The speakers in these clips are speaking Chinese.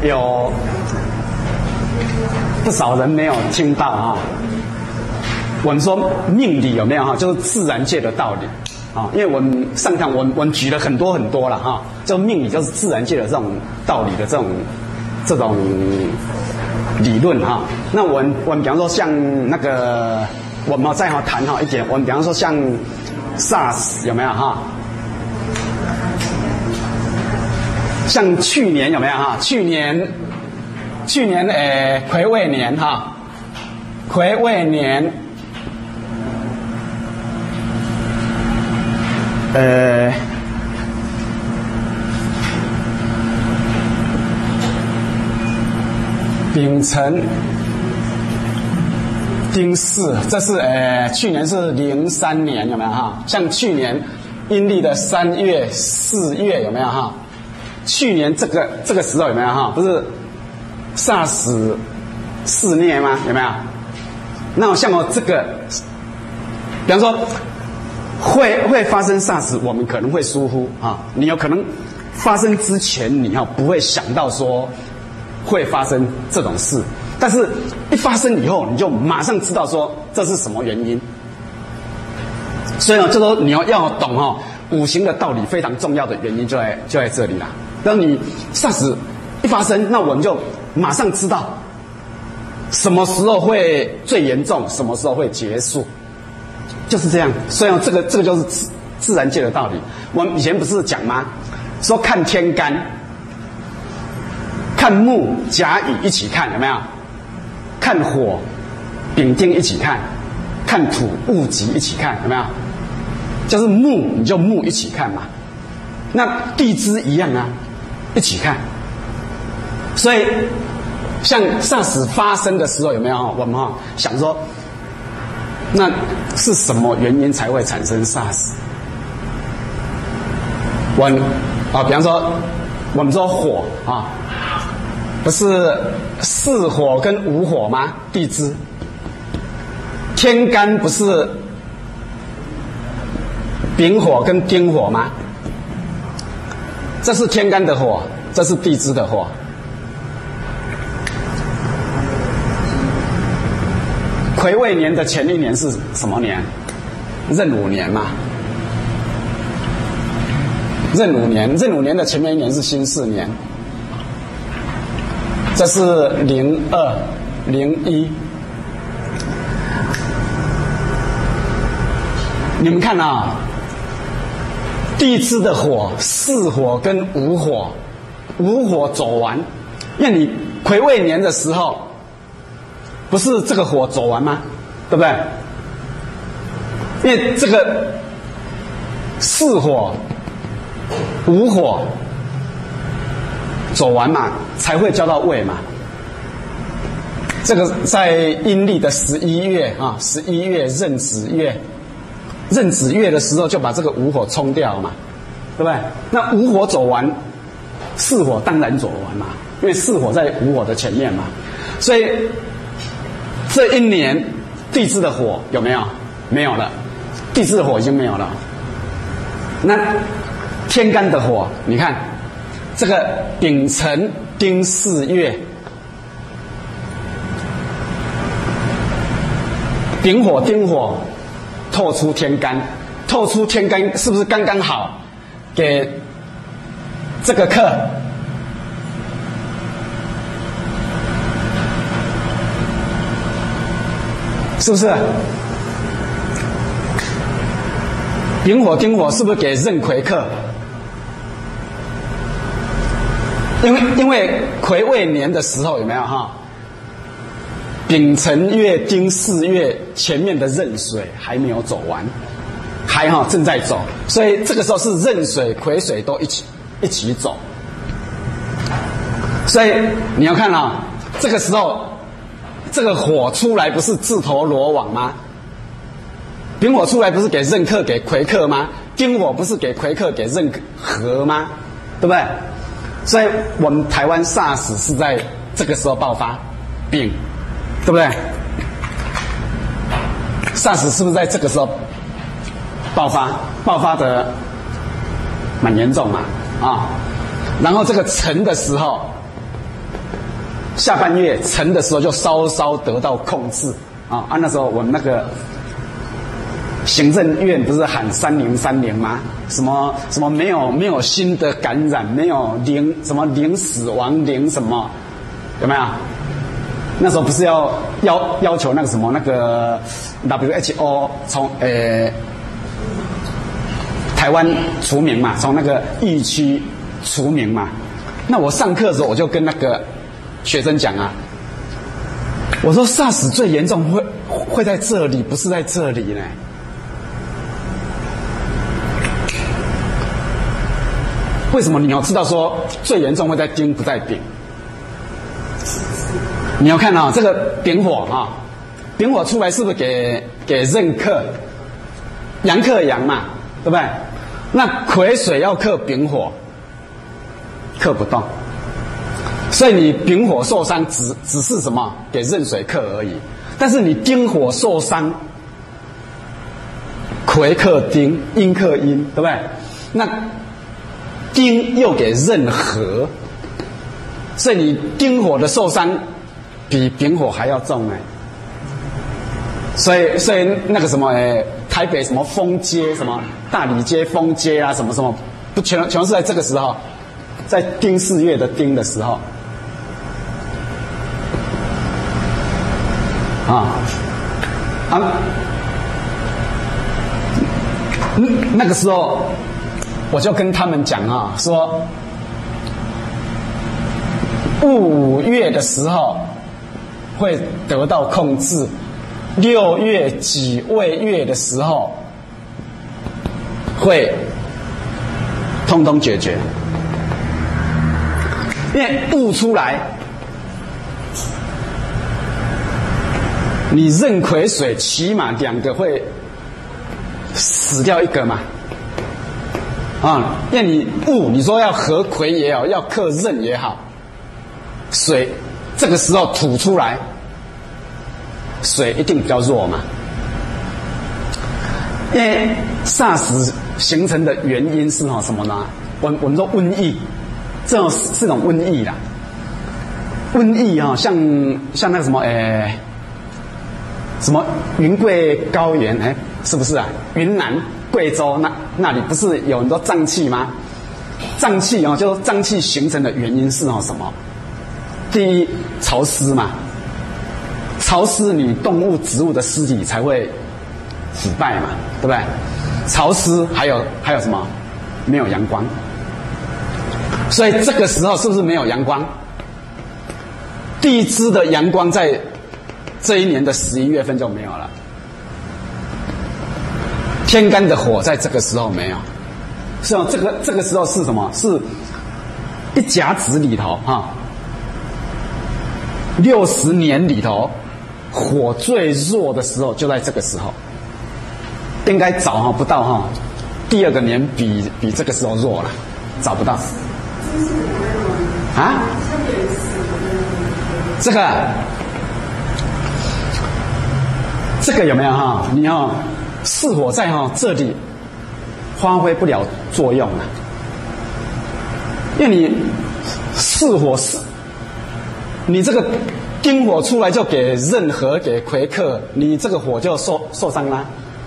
有不少人没有听到啊。我们说命理有没有哈？就是自然界的道理啊。因为我们上堂我们举了很多了哈。就命理就是自然界的这种道理的这种理论哈。那我们比方说像那个我们再谈一点，我们比方说像 SARS 有没有哈？像去年有没有哈？去年癸未年哈，癸未年丙辰丁巳，这是去年是03年有没有哈？像去年阴历的3月4月有没有哈？去年这个时候有没有哈？不是 SARS 肆虐吗？有没有？那像这个，比方说会发生 SARS， 我们可能会疏忽啊。你有可能发生之前，你不会想到说会发生这种事，但是一发生以后，你就马上知道说这是什么原因。所以呢，这时候你要懂五行的道理非常重要的原因就在这里啦。当你 SARS 一发生，那我们就马上知道什么时候会最严重，什么时候会结束，就是这样。所以这个就是自然界的道理。我们以前不是讲吗？说看天干，看木甲乙一起看，有没有？看火丙丁一起看，看土戊己一起看，有没有？就是木你就木一起看嘛。那地支一样啊，一起看。所以像 SARS 发生的时候有没有我们想说那是什么原因才会产生 SARS？ 比方说我们说火不是巳火跟午火吗？地支天干不是丙火跟丁火吗？这是天干的火，这是地支的火。癸未年的前一年是什么年？壬午年嘛。壬午年的前面一年是辛巳年。这是02、01。你们看地支的火，巳火跟午火，午火走完，因为你癸未年的时候，不是这个火走完吗？对不对？因为这个巳火、午火走完嘛，才会交到未嘛。这个在阴历的11月11月壬子月。壬子月的时候就把这个午火冲掉嘛，对不对？那午火走完，巳火当然走完嘛，因为巳火在午火的前面嘛。所以这一年地支的火有没有？没有了，地支的火已经没有了。那天干的火，你看这个丙辰丁巳月，丙火丁火透出天干，透出天干是不是刚刚好给这个课？是不是？丙火丁火是不是给壬癸克？因为癸未年的时候有没有丙辰月丁巳月前面的壬水还没有走完，还正在走，所以这个时候是壬水癸水都一起走。所以你要看这个时候这个火出来不是自投罗网吗？丙火出来不是给壬克给癸克吗？丁火不是给癸克给壬合吗？对不对？所以我们台湾 SARS 是在这个时候爆发，丙，对不对？ SARS 是不是在这个时候爆发的蛮严重嘛？然后这个辰的时候， 下半月辰的时候就稍稍得到控制啊。那时候我们那个行政院不是喊3030吗？什么没有新的感染，没有零死亡零什么，有没有？那时候不是要求那个什么那个 WHO 从台湾除名嘛，从那个疫区除名嘛。那我上课的时候我就跟那个学生讲啊，我说 SARS 最严重会在这里，不是在这里呢。为什么你要知道说最严重会在丁不在丙？你要看啊，这个丙火啊，丙火出来是不是给壬克，阳克阳嘛，对不对？那癸水要克丙火，克不动，所以你丙火受伤只是什么给壬水克而已。但是你丁火受伤，癸克丁，阴克阴，对不对？那丁又给壬合，所以你丁火的受伤比丙火还要重哎。所以那个什么台北什么丰街什么大理街丰街啊什么什么，不全是在这个时候，在丁巳月的丁的时候那个时候我就跟他们讲啊，说5月的时候会得到控制，6月己未月的时候会通通解决，因为戊出来，你壬癸水起码2个会死掉1个嘛。因为你戊，你说要合癸也好，要克壬也好，水这个时候吐出来，水一定比较弱嘛。因为 SARS 形成的原因是什么呢？我们说瘟疫，这种是种瘟疫啦。瘟疫像那个什么什么云贵高原是不是啊？云南、贵州那里不是有很多瘴气吗？瘴气就是瘴气形成的原因是什么？第一，潮湿嘛，潮湿你动物、植物的尸体才会腐败嘛，对不对？潮湿还有什么？没有阳光，所以这个时候是不是没有阳光？第一支的阳光在这一年的11月份就没有了。天干的火在这个时候没有，是这个时候是什么？是一甲子里头60年里头火最弱的时候就在这个时候，应该找不到第2个年比这个时候弱了，找不到啊？这个有没有你巳火在这里发挥不了作用了，因为你巳火你这个丁火出来就给壬合给癸克，你这个火就受伤啦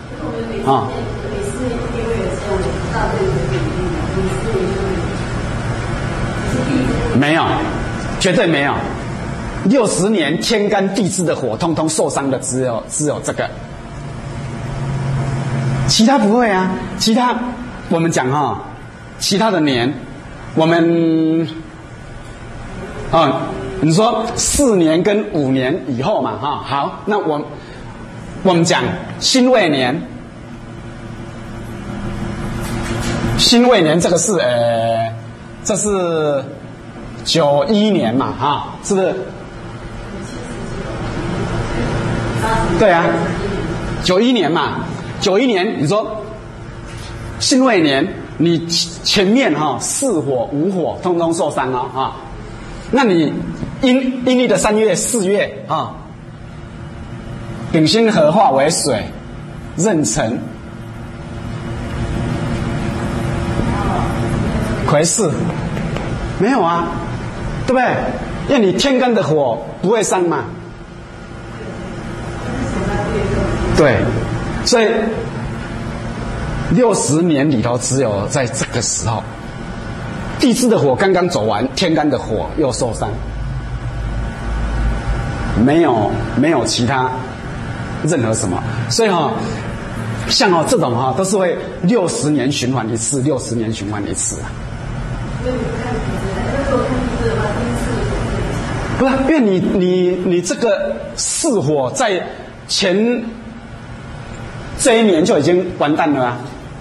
没有，绝对没有。60年天干地支的火，通通受伤的只有这个，其他不会啊。其他我们讲其他的年，我们你说4年跟5年以后嘛好，那我们讲辛未年，辛未年这个是这是91年嘛是不是？对啊，91年嘛，91年你说辛未年，你前面巳火、午火通通受伤那你阴历的3月、4月丙辛合化为水，壬辰，癸巳，没有啊， 对不对？因为你天干的火不会伤嘛。对，所以60年里头，只有在这个时候，地支的火刚刚走完，天干的火又受伤，没有其他任何什么，所以像这种都是会60年循环一次，60年循环一次啊。不是，因为你这个巳火在前这一年就已经完蛋了啊。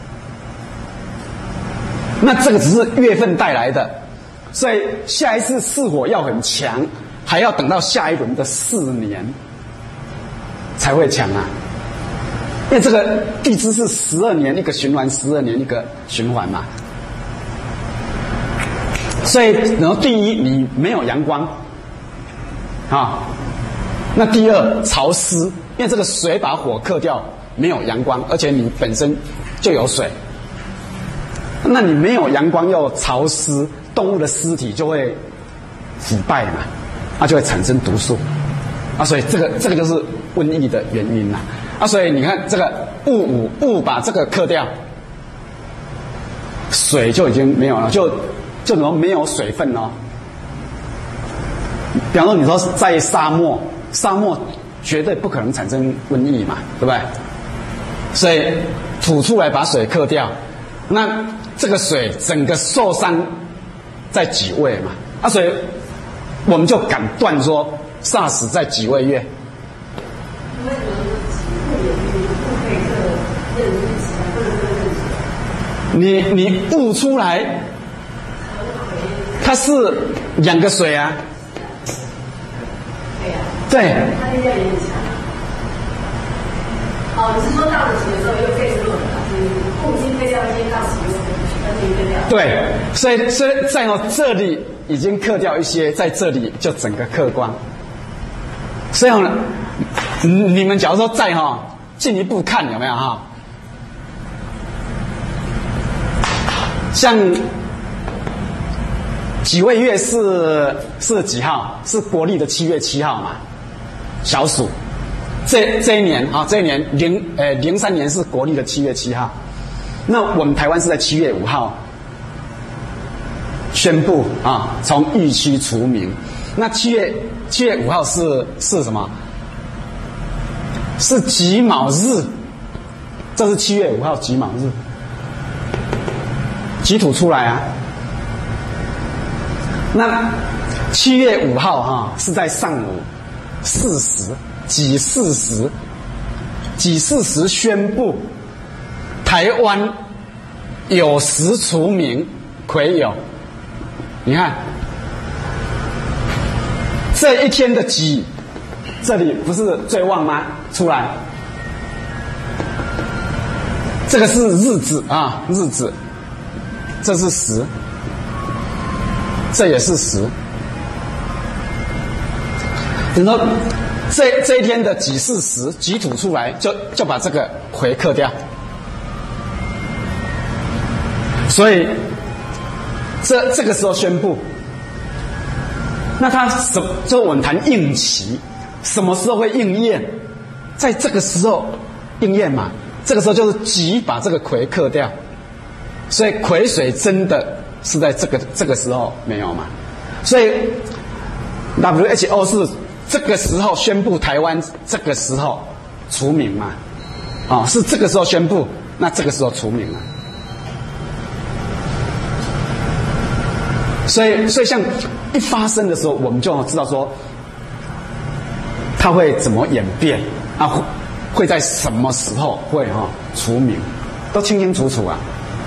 那这个只是月份带来的，所以下一次巳火要很强，还要等到下一轮的4年才会强啊。因为这个地支是12年一个循环，12年一个循环嘛。所以，然后第一，你没有阳光啊。那第二，潮湿，因为这个水把火克掉，没有阳光，而且你本身就有水。那你没有阳光又潮湿，动物的尸体就会腐败嘛，它就会产生毒素啊，所以这个就是瘟疫的原因啦啊，所以你看这个戊把这个克掉，水就已经没有了，就怎么没有水分哦？比方说你说在沙漠绝对不可能产生瘟疫嘛，对不对？所以吐出来把水克掉，那这个水整个受伤在几位嘛？啊，所以我们就敢断说 SARS 在几位月？你悟出来，它是2个水啊。对。它力量也很强。哦，你是说大的时候又废除了共经废掉一些大使用的，对，所以在这里已经克掉一些，在这里就整个克光。所以你们假如说再进一步看有没有像几位月是几号？是国历的7月7号嘛，小暑。这一年这一年03年是国历的7月7号，那我们台湾是在7月5号宣布从疫区除名。那7月5号是什么？是己卯日，这是7月5号己卯日，己土出来啊。那7月5号是在上午4时。己巳时宣布台湾酉时除名，癸酉。你看这一天的己，这里不是最旺吗？出来，这个是日子日子，这是时，这也是时。你说这一天的己巳时，己土出来，就把这个癸克掉。所以这个时候宣布，那它就我们谈应期，什么时候会应验？在这个时候应验嘛。这个时候就是己把这个癸克掉，所以癸水真的是在这个时候没有嘛。所以 WHO 是这个时候宣布台湾这个时候除名嘛，是这个时候宣布，那这个时候除名了。所以像一发生的时候，我们就知道说它会怎么演变会在什么时候会除名，都清清楚楚啊。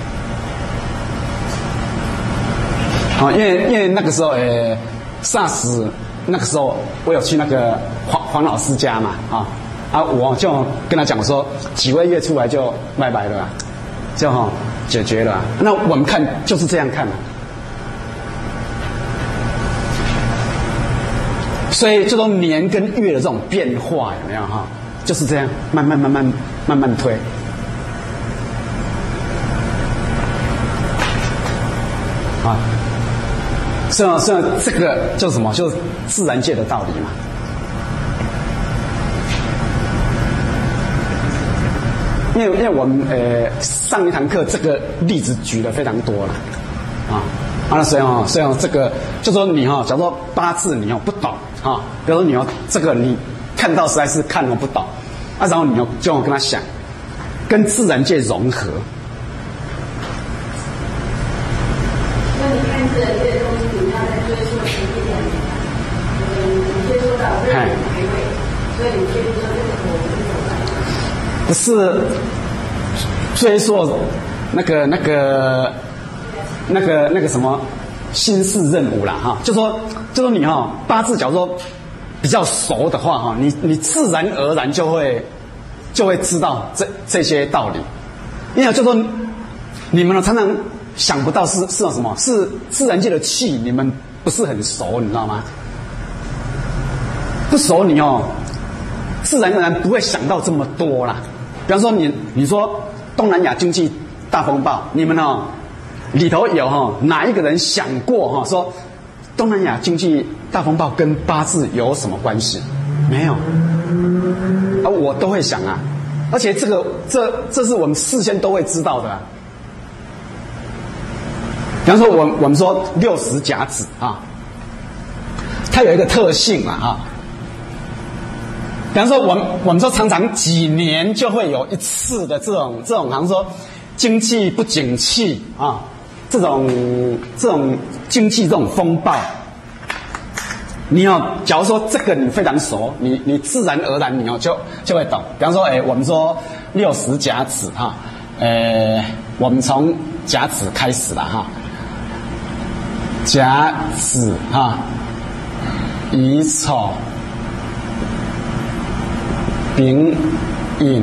因为那个时候SARS。那个时候我有去那个黄老师家嘛我就跟他讲说几位月出来就拜拜了就解决了那我们看就是这样看所以这种年跟月的这种变化有没有就是这样慢慢推所以这个就是什么？就是自然界的道理嘛。因为我们上一堂课这个例子举得非常多了啊，所以这个就说你假如说八字你不懂啊，比如说你这个你看到实在是看不懂啊，然后你就跟他想，跟自然界融合。 那你看自然界的东西，你要在追溯前一点，你追溯到这个排位，所以你追溯这个火是怎么来的？ 不是追溯那个什么心事任务啦哈，就说你八字假如说比较熟的话哈，你自然而然就会知道这些道理，因为就说你们常常想不到是什么，是自然界的气，你们不是很熟，你知道吗？不熟你自然而然不会想到这么多啦。比方说你说东南亚经济大风暴，你们里头有哪一个人想过说东南亚经济大风暴跟八字有什么关系？没有啊，我都会想啊，而且这是我们事先都会知道的比方说我们说60甲子啊，它有一个特性啊。比方说我们说常常几年就会有一次的这种好像说经济不景气啊，这种经济这种风暴，你假如说这个你非常熟，你自然而然你就会懂。比方说我们说60甲子哈，我们从甲子开始了哈，甲子哈，乙丑丙寅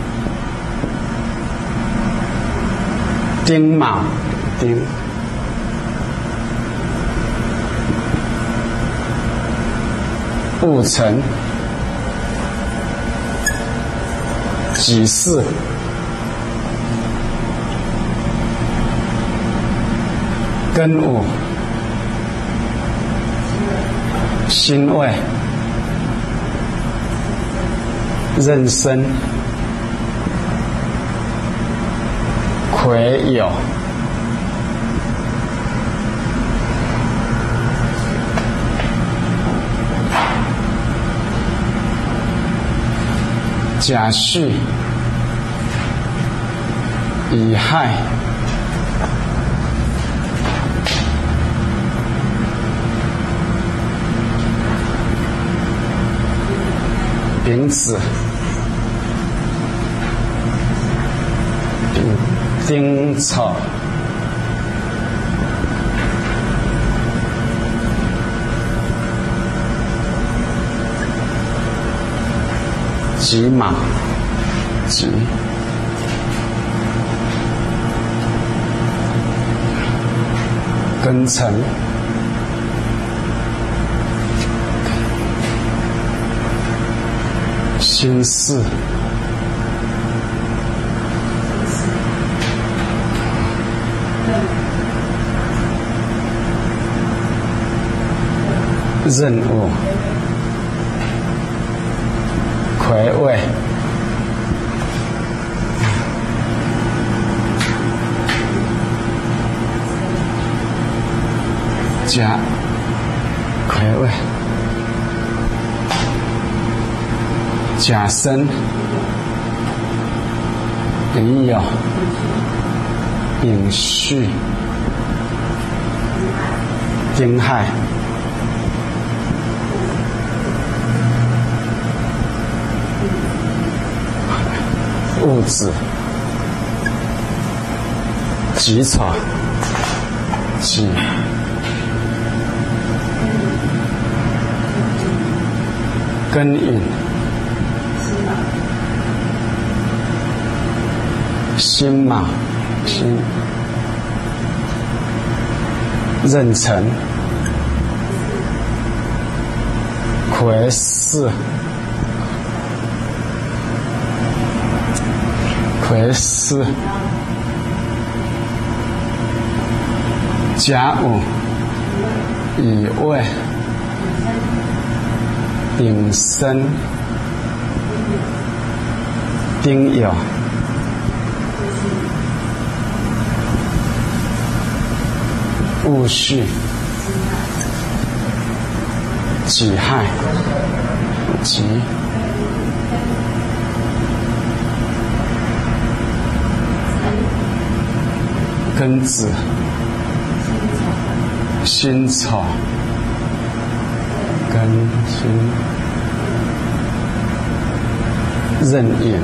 丁卯戊辰己巳庚午辛未壬申癸酉甲戌乙亥丙子丁丑己卯己庚辰辛巳壬午癸未甲癸未甲申乙酉丙戌丁亥戊子己丑己庚寅辛卯辛壬辰癸巳甲午乙未，丙申，丁酉，戊戌，己亥，己。庚子、辛丑、庚辛、壬寅、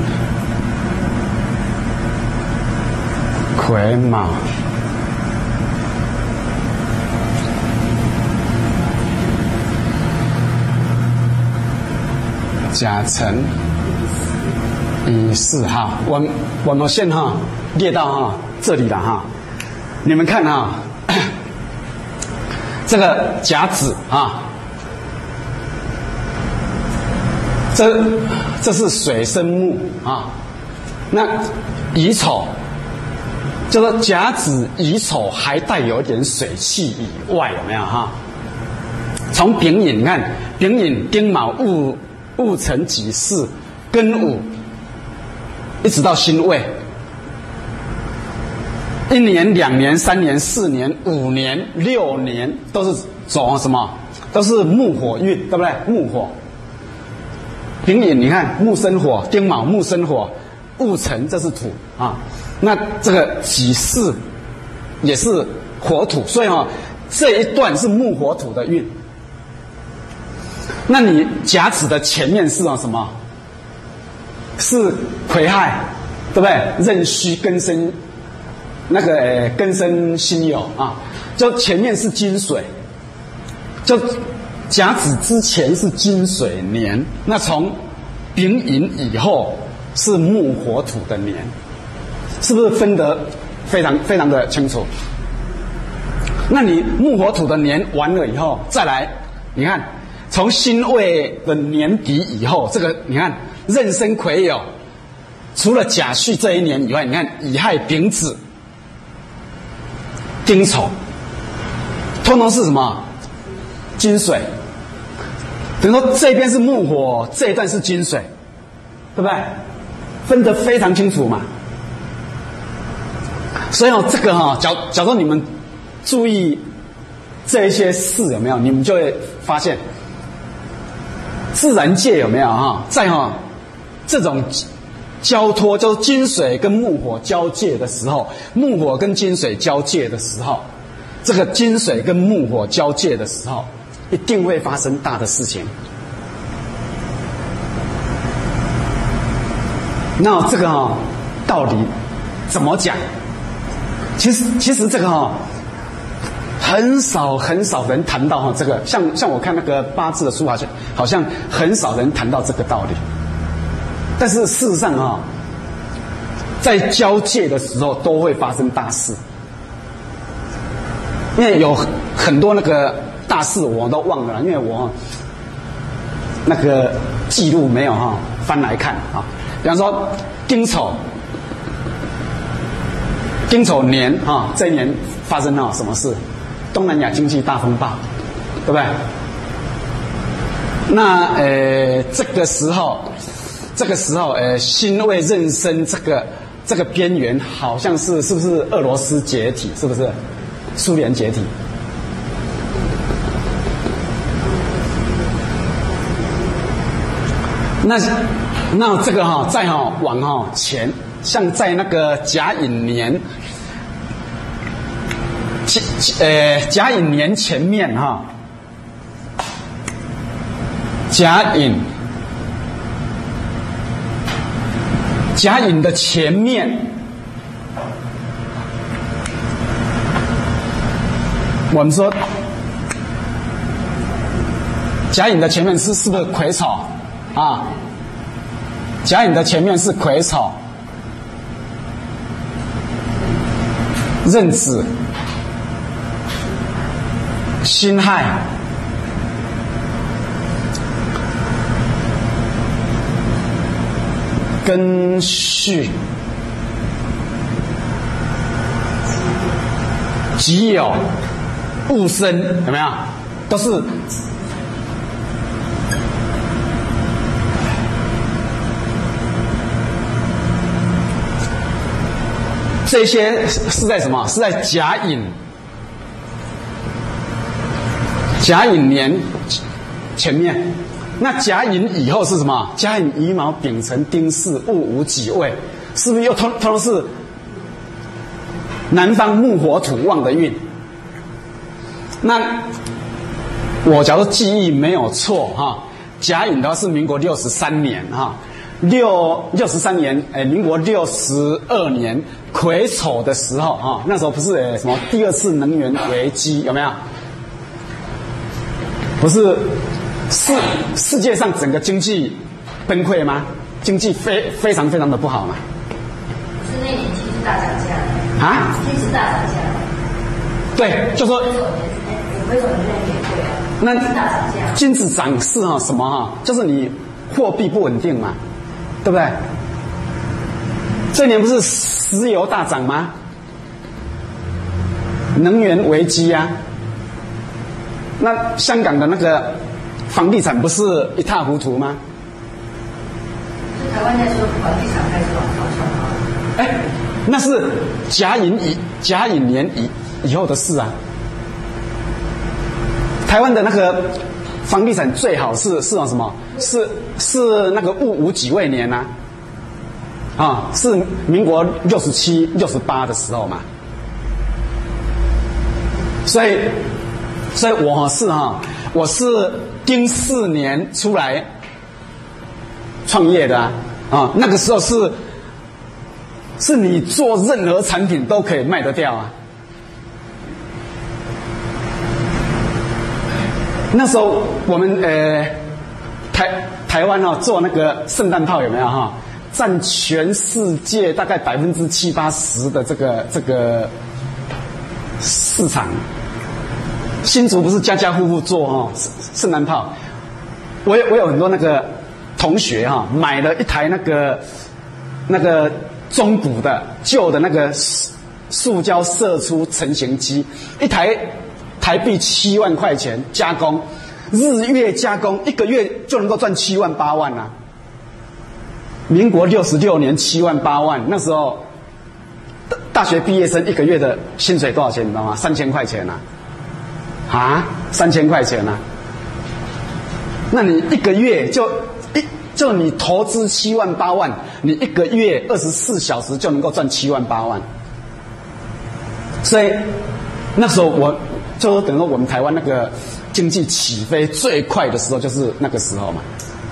癸卯、甲辰、乙巳。好，我们先列到这里了哈。你们看这个甲子这是水生木那乙丑，就说甲子乙丑还带有一点水气以外，有没有从丙寅，你看丙寅、丁卯、戊辰、己巳、庚午，一直到辛未。1年、2年、3年、4年、5年、6年都是走什么？都是木火运，对不对？木火。丙寅你看木生火，丁卯木生火，戊辰这是土那这个己巳也是火土，所以这一段是木火土的运。那你甲子的前面是什么？是癸亥，对不对？壬戌庚申。那个庚申辛酉就前面是金水，就甲子之前是金水年，那从丙寅以后是木火土的年，是不是分得非常非常的清楚？那你木火土的年完了以后，再来，你看从辛未的年底以后，这个你看壬申癸酉，除了甲戌这一年以外，你看乙亥丙子。丁丑，通通是什么？金水。等于说这边是木火，这一段是金水，对不对？分得非常清楚嘛。所以这个假如你们注意这一些事有没有，你们就会发现，自然界有没有在这种交托，就是金水跟木火交界的时候，木火跟金水交界的时候，这个金水跟木火交界的时候，一定会发生大的事情。那这个道理怎么讲？其实这个很少人谈到这个，像我看那个八字的书好像很少人谈到这个道理。但是事实上在交界的时候都会发生大事，因为有很多那个大事我都忘了，因为我那个记录没有翻来看比方说丁丑年这一年发生什么事？东南亚经济大风暴，对不对？那这个时候辛未壬申这个边缘好像是不是俄罗斯解体？是不是苏联解体？那这个再往前，像在那个甲寅年，甲寅年前面甲寅的前面，我们说甲寅的前面是不是癸丑甲寅的前面是癸丑、壬子、辛亥、庚戌、己酉、戊申，有没有？ 都是这些是在什么？是在甲寅年前面。那甲寅以后是什么？甲寅、乙卯、丙辰、丁巳、戊午、己未，是不是又通是南方木火土旺的运？那我假如记忆没有错哈，甲寅的话是民国63年哈，63年，民国62年癸丑的时候哈，那时候不是什么第二次能源危机有没有？不是世界上整个经济崩溃吗？经济非常非常的不好嘛。 是那年其实大涨价啊？ 其实大涨价。 对，就说。 为什么现在也贵啊？ 那金子涨是什么就是你货币不稳定嘛，对不对？这年不是石油大涨吗？能源危机啊。那香港的那个房地产不是一塌糊涂吗？ 是台湾在说房地产开始往上涨。 那是甲寅年以后的事啊。台湾的那个房地产最好是什么？是那个戊午己未年是民国67、68的时候嘛。所以我是丁巳年出来创业的那个时候是你做任何产品都可以卖得掉啊。那时候我们台湾做那个圣诞炮有没有占全世界大概7-80%的这个市场。新竹不是家家户户做圣诞炮，我有很多那个同学买了一台那个中古的旧的那个塑胶射出成型机，一台台币7万块钱加工，日月加工，1个月就能够赚7万8万啊！民国66年7万8万，那时候大学毕业生1个月的薪水多少钱？你知道吗？3000块钱啊！3000块钱啊！那你1个月就你投资7万8万，你1个月24小时就能够赚7万8万。所以那时候就等于我们台湾那个经济起飞最快的时候，就是那个时候嘛。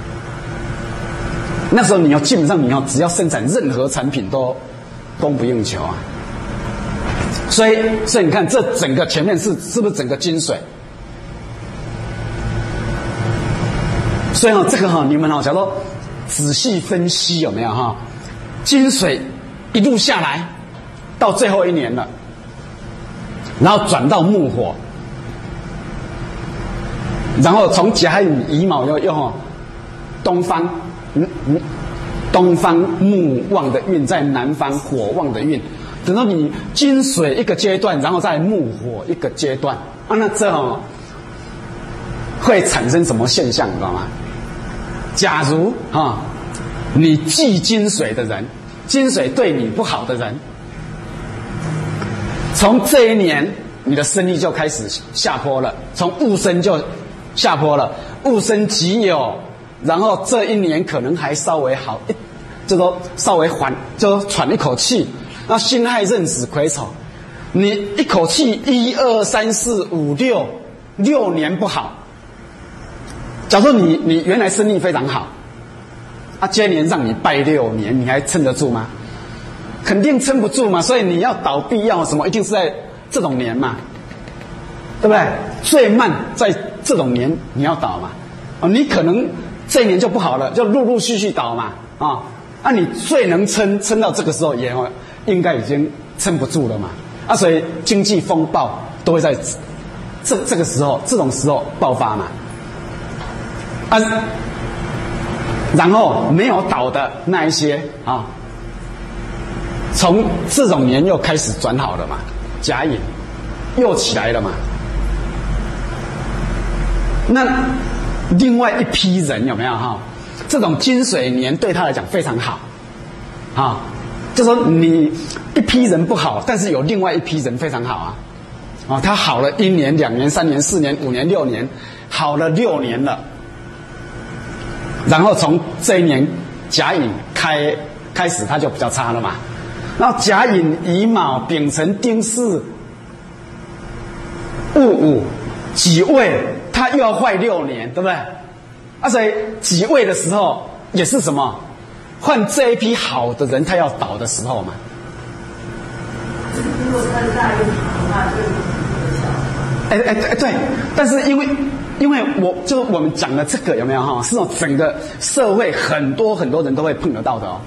那时候基本上只要生产任何产品都供不应求啊。所以你看这整个前面是不是整个金水？所以这个你们假如仔细分析有没有金水一路下来到最后1年了。然后转到木火，然后从甲寅、乙卯又东方木旺的运在南方火旺的运，等到你金水一个阶段，然后再木火一个阶段那这会产生什么现象？你知道吗？假如你忌金水的人，金水对你不好的人。从这一年，你的生意就开始下坡了。从戊申就下坡了，戊申己酉，然后这1年可能还稍微好，就说稍微就喘一口气。那辛亥壬子癸丑，你一口气1、2、3、4、5、6年不好。假如你原来生意非常好，接连让你败6年，你还撑得住吗？肯定撑不住嘛，所以你要倒闭要什么，一定是在这种年嘛，对不对？最慢在这种年你要倒嘛，你可能这一年就不好了，就陆续倒嘛，你最能撑到这个时候也应该已经撑不住了嘛，所以经济风暴都会在这个时候这种时候爆发嘛，然后没有倒的那一些从这种年又开始转好了嘛，甲寅又起来了嘛。 那另外一批人有没有哈？这种金水年对他来讲非常好，啊，就说你一批人不好，但是有另外一批人非常好啊，啊，他好了1年、2年、3年、4年、5年、6年，好了6年了，然后从这一年甲寅开始，他就比较差了嘛。然后甲寅、乙卯、丙辰、丁巳、戊午、己未，他又要坏6年，对不对？啊，所以己未的时候也是什么？换这一批好的人，他要倒的时候嘛。 如果他是大运好的话，就对，但是因为我们讲的这个有没有哈？是种整个社会很多人都会碰得到的哦。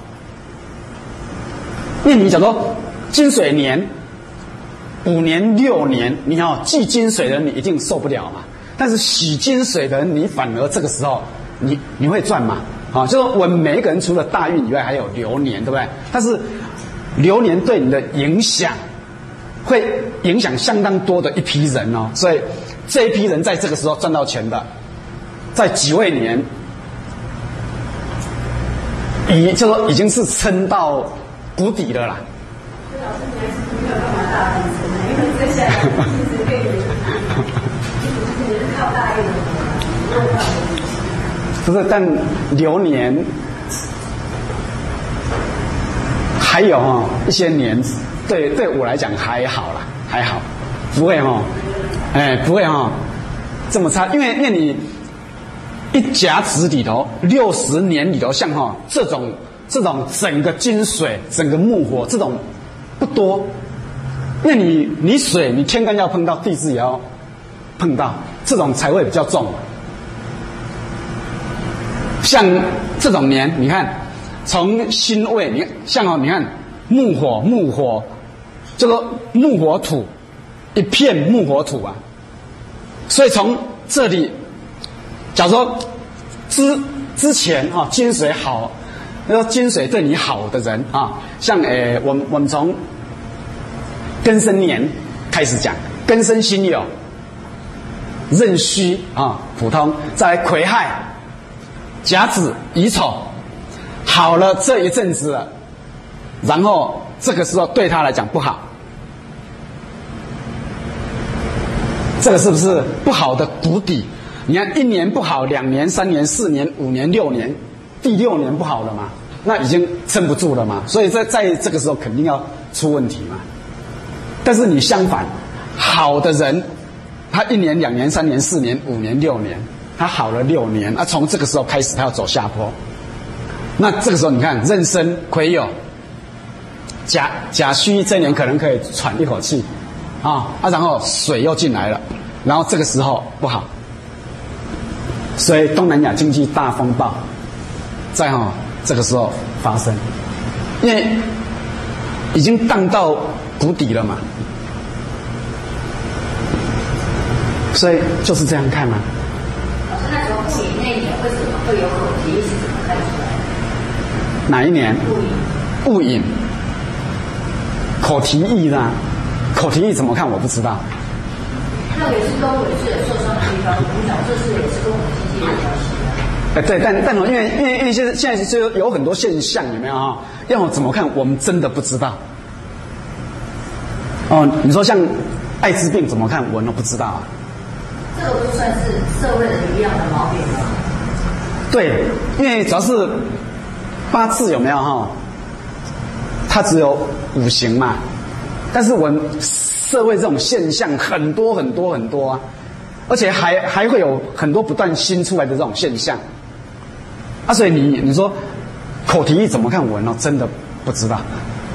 因为你讲说金水年5年6年，你看忌金水的人你一定受不了嘛。但是喜金水的人，你反而这个时候你会赚嘛？啊，就是我们每一个人除了大运以外，还有流年，对不对？但是流年对你的影响，会影响相当多的一批人哦。所以这一批人在这个时候赚到钱的，在己未年，就说已经是撑到谷底了啦。 老师，你还是没有办法大运程的，因为接下来一直可以，你是靠大运的， 不是，但流年还有一些年，对我来讲还好啦，还好，不会不会这么差，因为你一甲子里头60年里头，像这种整个金水、整个木火这种不多，因为你水你天干要碰到，地支也要碰到，这种才会比较重。像这种年，你看从辛未，你看木火，这个木火土，一片木火土啊，所以从这里，假如说之前金水好，那金水对你好的人啊，像我们从庚申年开始讲，庚申辛酉、壬戌普通，再来癸亥、甲子、乙丑，好了这一阵子了，然后这个时候对他来讲不好，这个是不是不好的谷底？你看1年不好，2年、3年、4年、5年、6年，第6年不好了嘛，那已经撑不住了嘛，所以在这个时候肯定要出问题嘛。但是你相反，好的人，他1年、2年、3年、4年、5年、6年，他好了6年，从这个时候开始他要走下坡。那这个时候你看壬申、癸酉、甲戌这年可能可以喘一口气然后水又进来了，然后这个时候不好，所以东南亚经济大风暴在这个时候发生，因为已经荡到谷底了嘛，所以就是这样看嘛。 老师，那从戊寅那一年为什么会有口蹄疫？是怎么看出来的？ 哪一年？ 戊寅。 戊寅，口蹄疫啦，口蹄疫怎么看我不知道。 那也是跟尾椎受伤的地方，我想这是也是跟我们经济有关系的。 对，但因为现在就有很多现象，有没有要我怎么看，我们真的不知道。你说像艾滋病怎么看，我都不知道啊。 这个不算是社会的一样的毛病吗？ 对，因为主要是八字有没有它只有5行嘛，但是我们社会这种现象很多啊，而且还会有很多不断新出来的这种现象所以你说口蹄疫怎么看文真的不知道。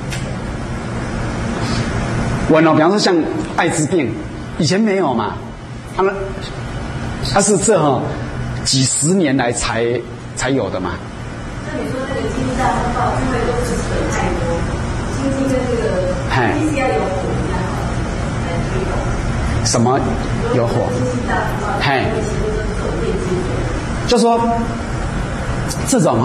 文比方说像艾滋病，以前没有嘛，它是这几十年来才有的嘛。 那你说那个经济大风暴，因为都是水太多，经济跟这个必须要有火一样来推动。 什么有火？ 经济大风暴，因为其实都是走电机水。 就说这种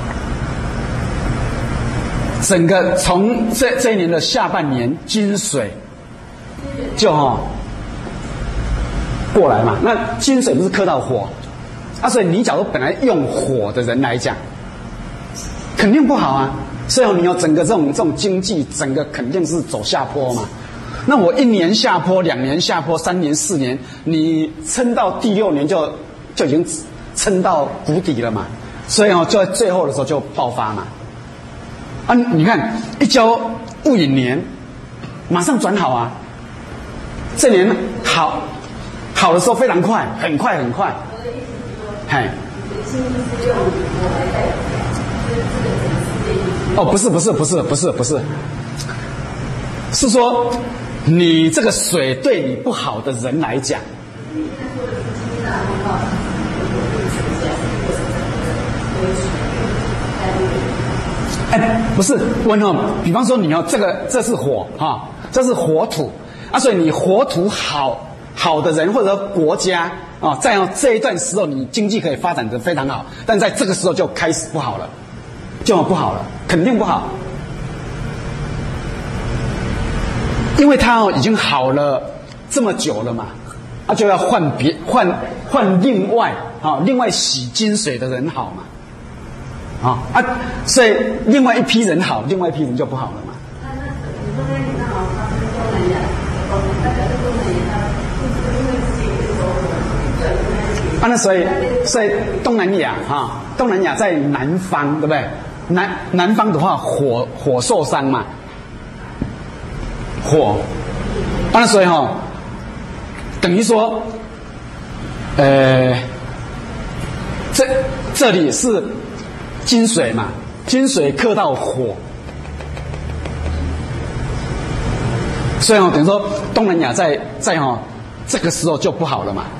整个从这一年的下半年金水就过过来嘛。那金水不是克到火啊，所以你假如本来用火的人来讲，肯定不好啊。所以你有整个这种经济，整个肯定是走下坡嘛。那我1年下坡，2年下坡，3年4年，你撑到第6年就已经撑到谷底了嘛。所以就在最后的时候就爆发嘛。啊，你看一交戊寅年，马上转好啊。这年好的时候非常快，很快。嘿。哦，不是，是说你这个水对你不好的人来讲，不是比方说你这是火这是火土啊，所以你火土好的人或者国家啊，在这一段时候你经济可以发展得非常好，但在这个时候就开始不好了，肯定不好，因为它已经好了这么久了嘛，就要换另外洗金水的人好嘛，所以另外一批人好，另外一批人就不好了嘛。那所以东南亚在南方，对不对？南方的话，火受伤嘛，那所以等于说，这里是金水嘛，金水克到火，所以等于说东南亚在这个时候就不好了嘛。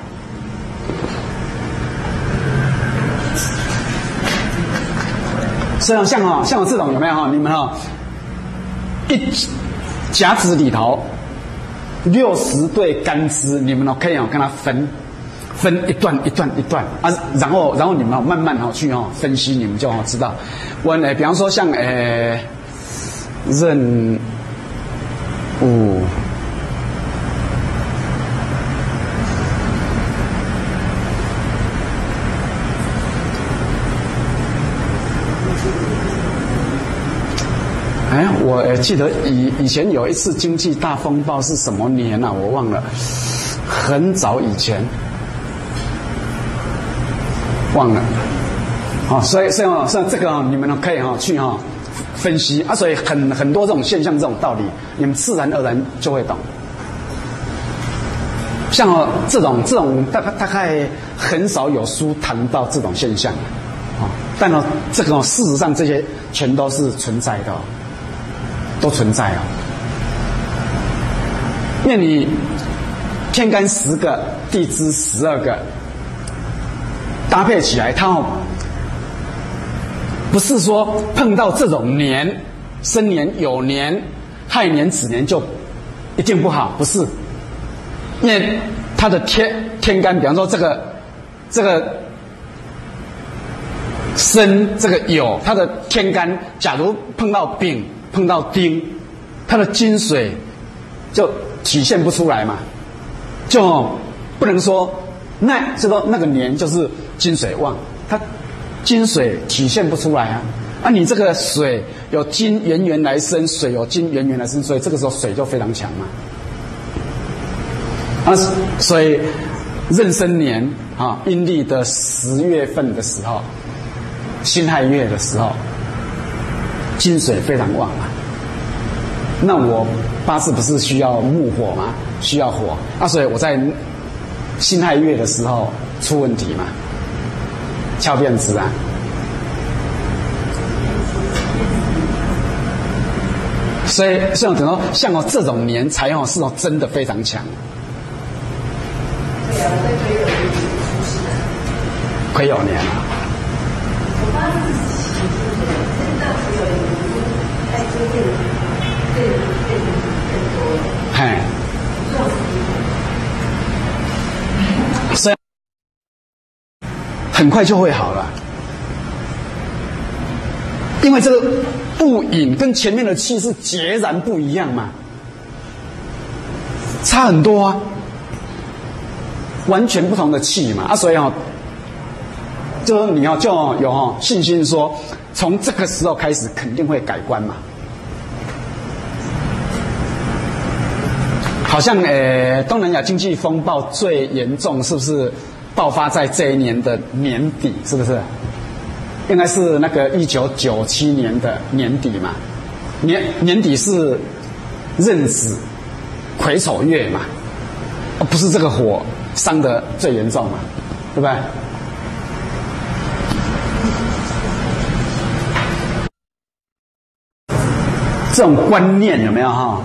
所以像我这种有没有你们一甲子里头60对干支，你们可以跟它分一段啊，然后你们慢慢去分析，你们就知道。比方说像壬午。我记得以前有一次经济大风暴是什么年啊？我忘了，很早以前，忘了。所以这个你们可以去分析啊。所以很多这种现象、这种道理，你们自然而然就会懂。像这种大概很少有书谈到这种现象但这个事实上这些全都是存在的都存在因为你天干10个，地支12个，搭配起来，它不是说碰到这种年，生年、酉年、亥年、子年就一定不好，不是，因为它的天干，比方说这个申，这个酉，它的天干，假如碰到丙。碰到丁，它的金水就体现不出来嘛，就不能说那个年就是金水旺，它金水体现不出来你这个水有金源来生，水有金源来生，所以这个时候水就非常强嘛。所以壬申年阴历的10月份的时候，辛亥月的时候。金水非常旺那我八字不是需要木火吗？需要火所以我在辛亥月的时候出问题嘛，翘辫子所以像等到像这种年财是真的非常强。癸酉年所以很快就会好了，因为这个戊寅跟前面的气是截然不一样嘛，差很多完全不同的气嘛所以就是你就有信心说，从这个时候开始肯定会改观嘛。好像东南亚经济风暴最严重，是不是爆发在这一年的年底？是不是？应该是那个1997年的年底嘛。年底是壬子癸丑月嘛，不是这个火伤得最严重嘛，对不对？这种观念有没有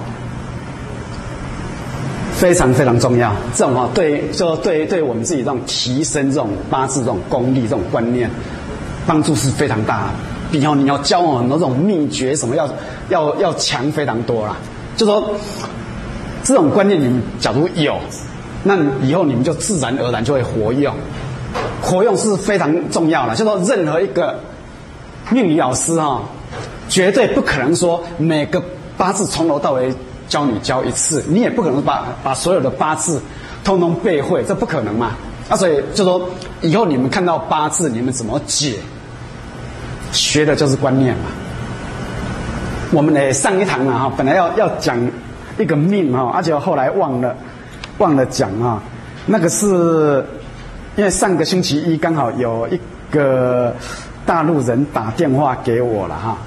非常非常重要。这种对我们自己这种提升这种八字这种功力这种观念，帮助是非常大的。比你要教很多这种秘诀什么要强非常多啦。就说这种观念你们假如有，那以后你们就自然而然就会活用。活用是非常重要的。就说任何一个命理老师绝对不可能说每个八字从头到尾教一次，你也不可能把所有的八字通通背会，这不可能嘛。所以就说以后你们看到八字，你们怎么解，学的就是观念嘛。我们上一堂本来要讲一个命而且后来忘了讲那个是因为上个星期一刚好有一个大陆人打电话给我了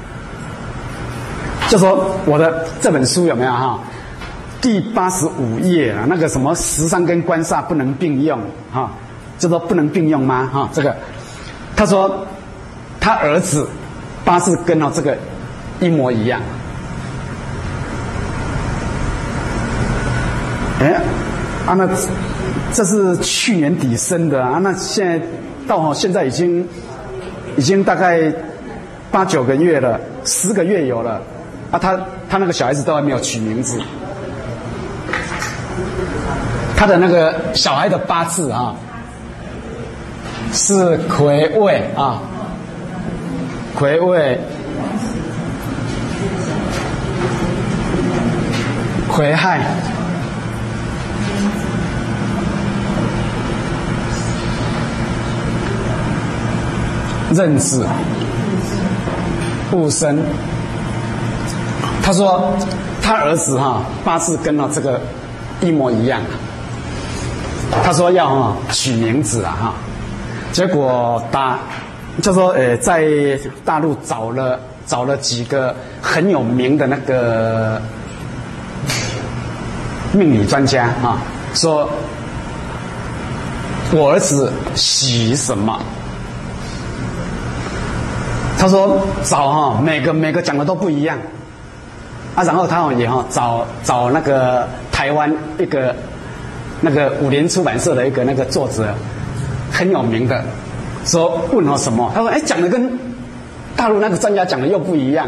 就说我的这本书有没有第85页那个什么食伤跟官煞不能并用就说不能并用吗这个他说他儿子八字跟这个一模一样。那这是去年底生的那现在到现在已经大概8、9个月了，10个月有了他那个小孩子都还没有取名字。他的那个小孩的八字是癸未癸未癸亥壬子戊申。他说他儿子八字跟这个一模一样。他说要取名字结果就说在大陆找了几个很有名的那个命理专家说我儿子喜什么。他说找每个讲的都不一样然后他也找那个台湾一个那个5联出版社的一个那个作者很有名的，说问什么？他说讲的跟大陆那个专家讲的又不一样。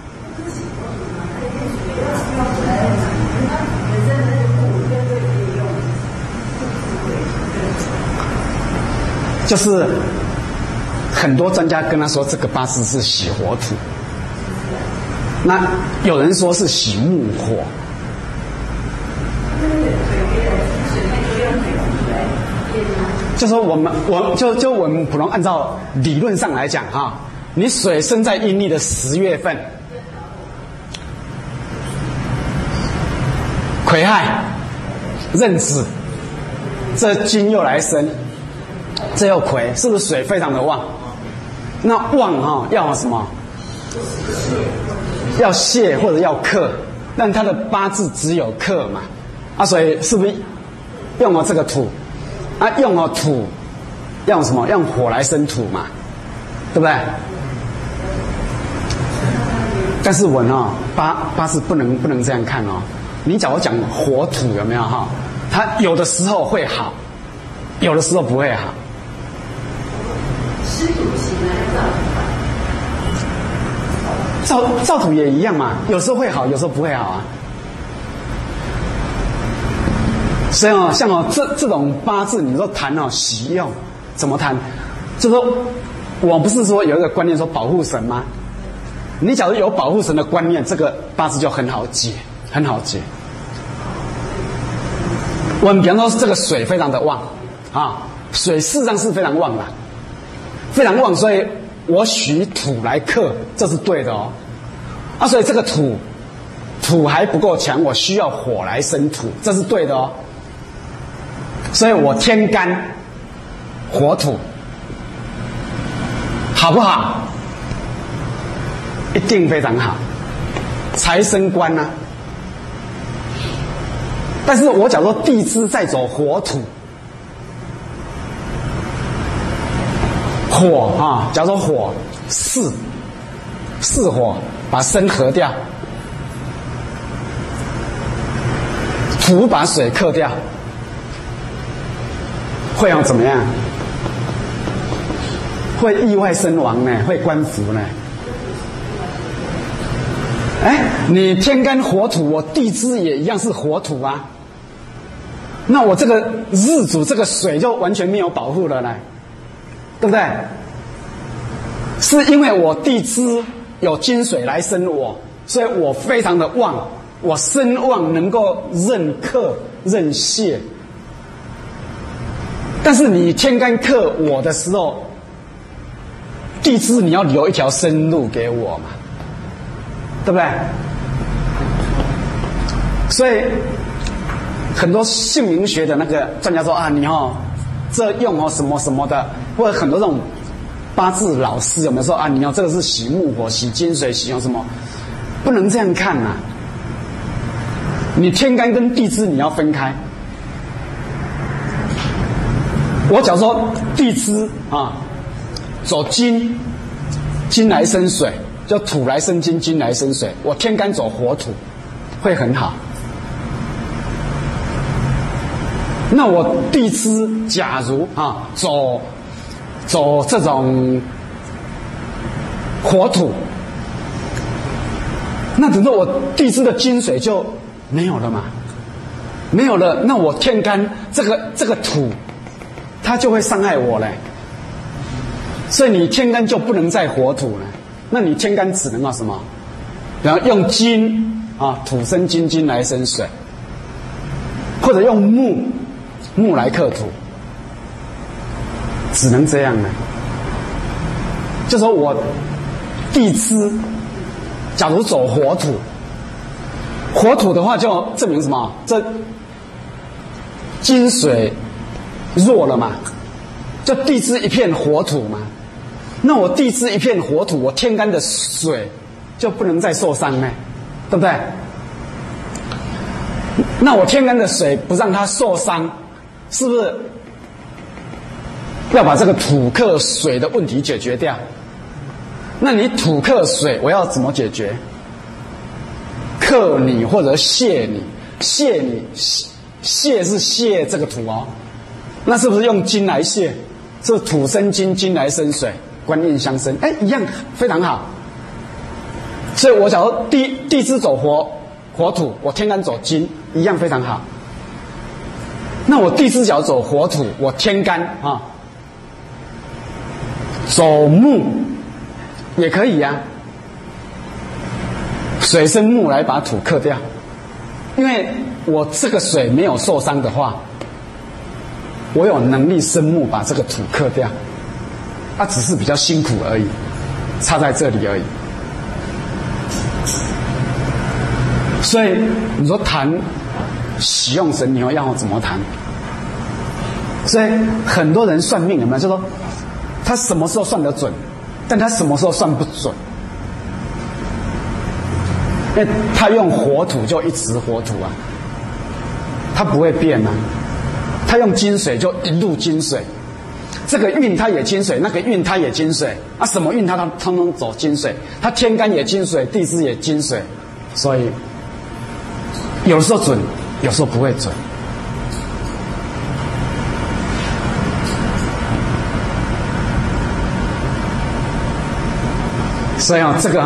就是很多专家跟他说这个八字是喜火土，那有人说是喜木火。就说我们普通按照理论上来讲你水生在阴历的10月份，癸亥、壬子，这金又来生，这又癸，是不是水非常的旺？那旺要什么？要泄或者要克，但他的八字只有克嘛，所以是不是用了这个土？用了土，用什么？用火来生土嘛，对不对？但是我八字不能这样看你假如讲火土有没有它有的时候会好，有的时候不会好。 湿土型造土也一样嘛，有时候会好，有时候不会好所以像这种八字，你说谈喜用怎么谈？就说我不是说有一个观念说保护神吗？你假如有保护神的观念，这个八字就很好解，很好解。 我们比方说这个水非常的旺啊，水事实上是非常旺的，非常旺，所以我许土来克，这是对的哦。啊，所以这个土还不够强，我需要火来生土，这是对的哦。所以我天干火土，好不好？一定非常好，财生官啊。但是我假如说地支在走火土，火啊，假如说火巳火，把生合掉，土把水克掉，会要怎么样？会意外身亡呢？会官服呢？哎，你天干火土，我地支也一样是火土啊。那我这个日主这个水就完全没有保护了呢，对不对？是因为我地支有金水来生我，所以我非常的旺，我身旺能够任克任泄。但是你天干克我的时候，地支你要留一条生路给我嘛，对不对？所以很多姓名学的那个专家说啊，你这用什么什么的，或者很多这种八字老师有没有说啊，你这个是喜木火、喜金水、喜用什么？不能这样看啊！你天干跟地支你要分开。我假如说地支啊，走金，金来生水，就土来生金，金来生水。我天干走火土，会很好。那我地支假如走这种火土，那等于说我地支的金水就没有了嘛？没有了，那我天干这个土，它就会伤害我嘞。所以你天干就不能再火土了，那你天干只能要什么？然后用金土生金，金来生水，或者用木来克土，只能这样了。就说我地支假如走火土，火土的话就证明什么？这金水弱了嘛，就地支一片火土嘛。那我地支一片火土，我天干的水就不能再受伤呢，对不对？那我天干的水不让它受伤，是不是要把这个土克水的问题解决掉？那你土克水，我要怎么解决？克你或者泄你，泄是泄这个土哦，那是不是用金来泄？是土生金，金来生水，官印相生，哎，一样非常好。所以我假如地支走火土，我天干走金，一样非常好。那我地支角走火土，我天干走木也可以呀，水生木来把土克掉。因为我这个水没有受伤的话，我有能力生木把这个土克掉，只是比较辛苦而已，差在这里而已。所以你说谈喜用神，你要怎么谈？所以很多人算命有没有就说他什么时候算得准，但他什么时候算不准？因为他用火土就一直火土啊，他不会变啊。他用金水就一路金水，这个运他也金水，那个运他也金水什么运他通通走金水，他天干也金水，地支也金水，所以有时候准，有时候不会准。所以这个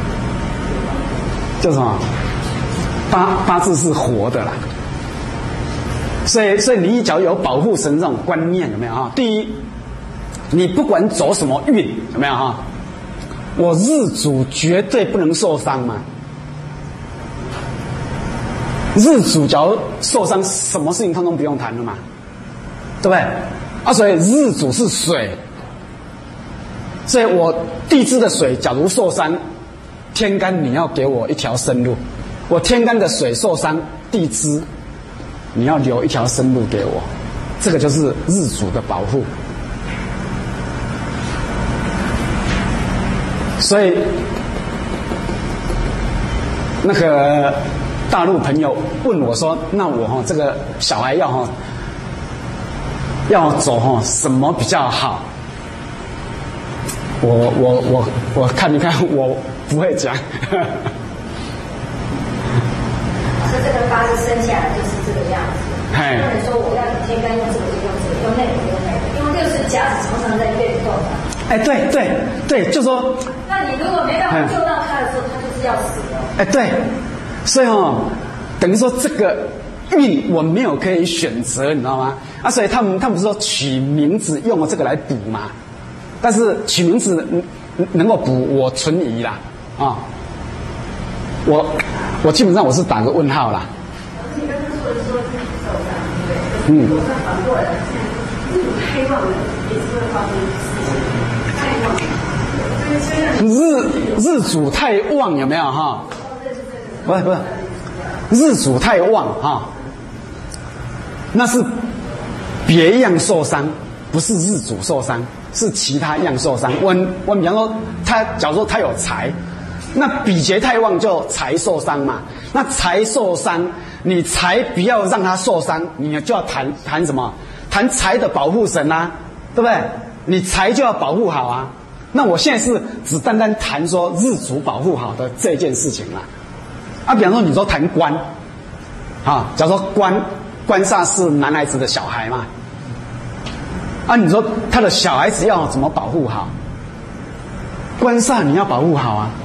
叫什么？八字是活的啦。所以你只要有保护神这种观念，有没有第一，你不管走什么运，有没有我日主绝对不能受伤嘛。 日主假如受伤，什么事情通通不用谈了嘛，对不对？啊，所以日主是水，所以我地支的水假如受伤，天干你要给我一条生路，我天干的水受伤，地支你要留一条生路给我，这个就是日主的保护。所以那个大陆朋友问我说：“那我这个小孩要走什么比较好？”我看一看，我不会讲。 是这个八字生下来就是这个样子。那你说我要天干用这个就用这个，用那个用那个，因为六十甲子常常在变动嘛。 哎，对，就说。 那你如果没办法救到他的时候，他就是要死了。 哎，对，所以等于说这个运我没有可以选择，你知道吗？啊，所以他们不是说取名字用了这个来补嘛？但是取名字能够补，我存疑啦，啊，我基本上我是打个问号啦。 你刚才说的是说自己受伤，对不对？我反过来，日主太旺了，也是会发生事情。太旺， 日主太旺有没有哈？不是，日主太旺哈，那是别样受伤，不是日主受伤，是其他样受伤。我比方说，假如说他有财，那比劫太旺就财受伤嘛。那财受伤，你财不要让他受伤，你就要谈什么？谈财的保护神啊，对不对？你财就要保护好啊。那我现在是只单单谈说日主保护好的这件事情啦。啊，比方说你说谈官，啊，假如说官煞是男孩子的小孩嘛，啊，你说他的小孩子要怎么保护好？官煞你要保护好啊。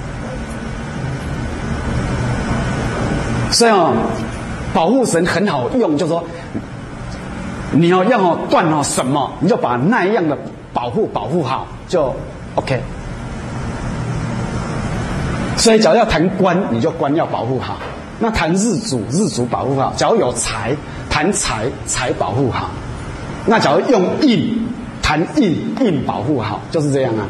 所以保护神很好用，就是说你要断什么，你就把那样的保护好，就 OK。所以，假如要谈官，你就官要保护好；那谈日主保护好。假如有财，谈财保护好；那假如用印，谈印保护好，就是这样啊。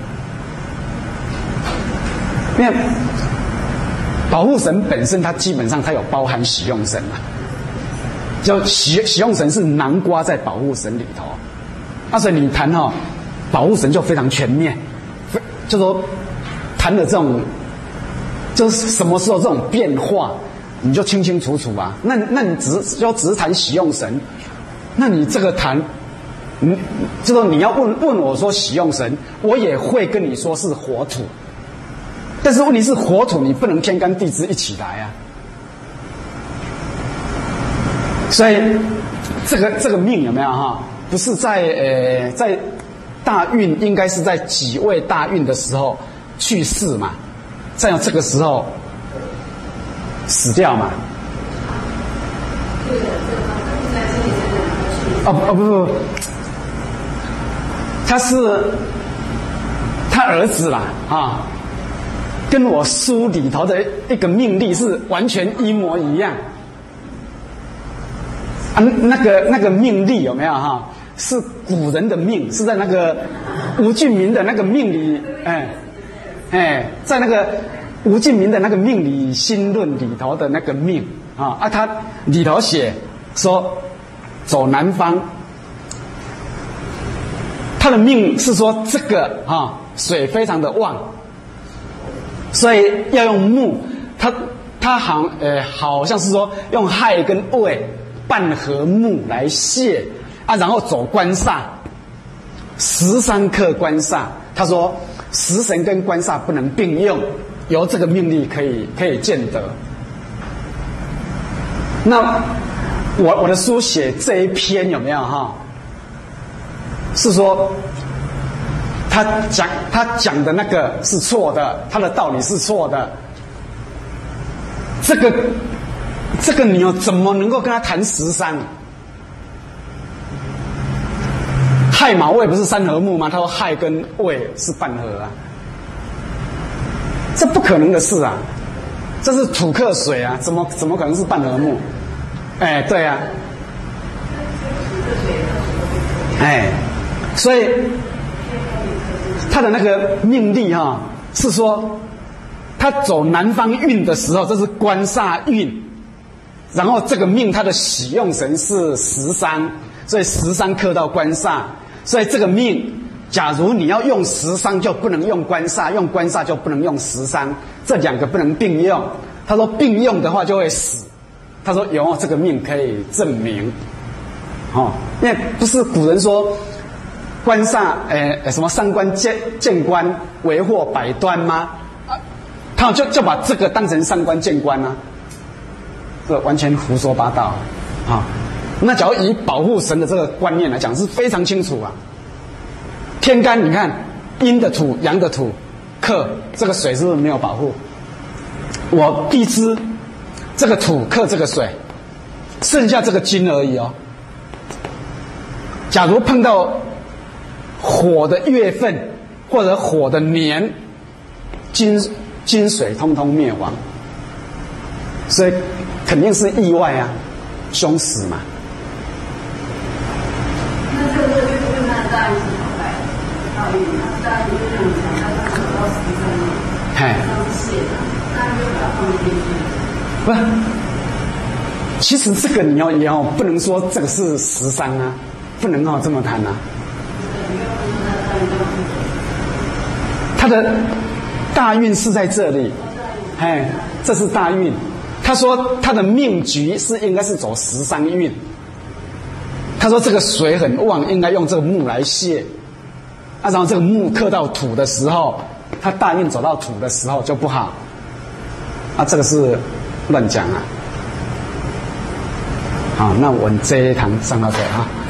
因为保护神本身，它基本上它有包含喜用神啊，就喜用神是囊括在保护神里头。那所以你谈保护神就非常全面，就说谈的这种。就是什么时候这种变化，你就清清楚楚啊。那你只是谈喜用神，那你这个谈，就说你要问我说喜用神，我也会跟你说是火土，但是问题是火土你不能天干地支一起来啊。所以这个命有没有哈？不是在大运，应该是在己未大运的时候去世嘛。这样这个时候死掉嘛？不，他儿子啦啊，跟我书里头的一个命例是完全一模一样啊。那个命例有没有哈？是古人的命，是在那个吴俊民的那个命里，在那个吴敬明的那个命理心论里头的那个命啊，他里头写说走南方，他的命是说这个水非常的旺，所以要用木，他好像是说用亥跟未半合木来泄啊，然后走官煞，13克官煞，他说。食神跟官煞不能并用，由这个命例可以见得。那我的书写这一篇有没有哈？是说他讲的那个是错的，他的道理是错的。这个你怎么能够跟他谈13？亥卯未不是3合木吗？他说亥跟未是半合啊，这不可能的事啊！ 这是土克水啊，怎么可能是半合木？哎，对啊，哎，所以他的那个命力哈，是说他走南方运的时候，这是官煞运，然后这个命它的喜用神是食伤，所以食伤克到官煞，所以这个命。假如你要用食伤，就不能用官煞；用官煞就不能用食伤，这两个不能并用。他说并用的话就会死。他说有这个命可以证明，因为不是古人说官煞什么上官见官为祸百端吗？他就把这个当成上官见官啊，这完全胡说八道啊！那假如以保护神的这个观念来讲，是非常清楚啊。天干你看，阴的土、阳的土克这个水是不是没有保护？我地支这个土克这个水，剩下这个金而已哦。假如碰到火的月份或者火的年，金水通通灭亡，所以肯定是意外啊，凶死嘛。 那这个就是那当然是好败。 哎，不是，其实这个你要不能说这个是食伤啊，不能这么谈啊。他的大运是在这里，哎，这是大运。他说他的命局应该是走食伤运。他说这个水很旺，应该用这个木来泄。然后这个木克到土的时候，它大运走到土的时候就不好。这个是乱讲啊。好，那我们这一堂上到这啊。